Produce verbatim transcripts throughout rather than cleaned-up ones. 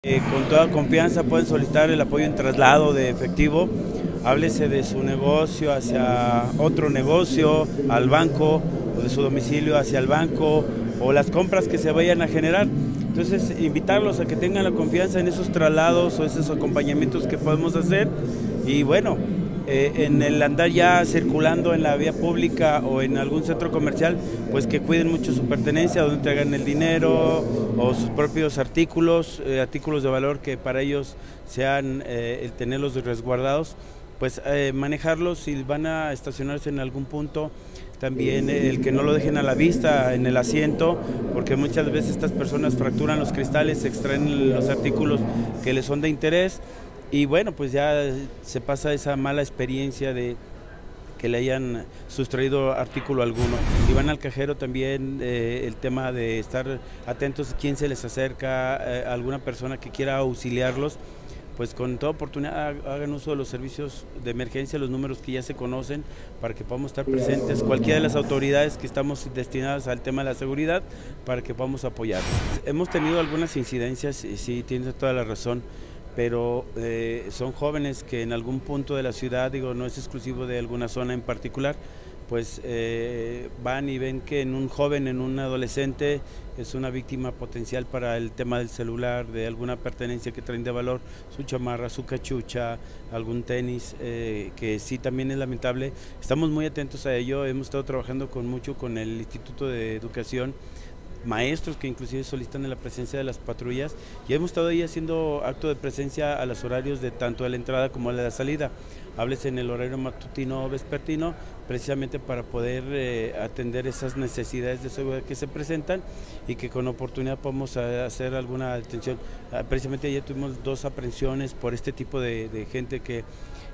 Eh, con toda confianza pueden solicitar el apoyo en traslado de efectivo, háblese de su negocio hacia otro negocio, al banco, o de su domicilio hacia el banco, o las compras que se vayan a generar. Entonces, invitarlos a que tengan la confianza en esos traslados o esos acompañamientos que podemos hacer. Y bueno, eh, en el andar ya circulando en la vía pública o en algún centro comercial, pues que cuiden mucho su pertenencia, donde traigan el dinero o sus propios artículos, eh, artículos de valor que para ellos sean eh, el tenerlos resguardados, pues eh, manejarlos si van a estacionarse en algún punto. También el que no lo dejen a la vista en el asiento, porque muchas veces estas personas fracturan los cristales, extraen los artículos que les son de interés y bueno, pues ya se pasa esa mala experiencia de que le hayan sustraído artículo alguno. Si van al cajero también eh, el tema de estar atentos a quién se les acerca, eh, alguna persona que quiera auxiliarlos, pues con toda oportunidad hagan uso de los servicios de emergencia, los números que ya se conocen, para que podamos estar presentes, cualquiera de las autoridades que estamos destinadas al tema de la seguridad, para que podamos apoyar. Hemos tenido algunas incidencias, y sí, tienes toda la razón, pero eh, son jóvenes que en algún punto de la ciudad, digo, no es exclusivo de alguna zona en particular, pues eh, van y ven que en un joven, en un adolescente, es una víctima potencial para el tema del celular, de alguna pertenencia que traen de valor, su chamarra, su cachucha, algún tenis, eh, que sí también es lamentable. Estamos muy atentos a ello, hemos estado trabajando con mucho con el Instituto de Educación, maestros que inclusive solicitan la presencia de las patrullas, y hemos estado ahí haciendo acto de presencia a los horarios de tanto de la entrada como de la salida. Háblese en el horario matutino o vespertino, precisamente para poder eh, atender esas necesidades de seguridad que se presentan y que con oportunidad podamos hacer alguna detención. Precisamente ayer tuvimos dos aprehensiones por este tipo de, de gente que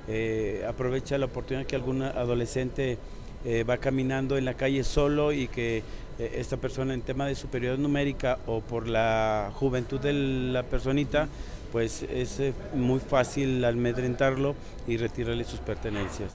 eh, aprovecha la oportunidad que algún adolescente Eh, va caminando en la calle solo y que eh, esta persona en tema de superioridad numérica o por la juventud de la personita, pues es eh, muy fácil amedrentarlo y retirarle sus pertenencias.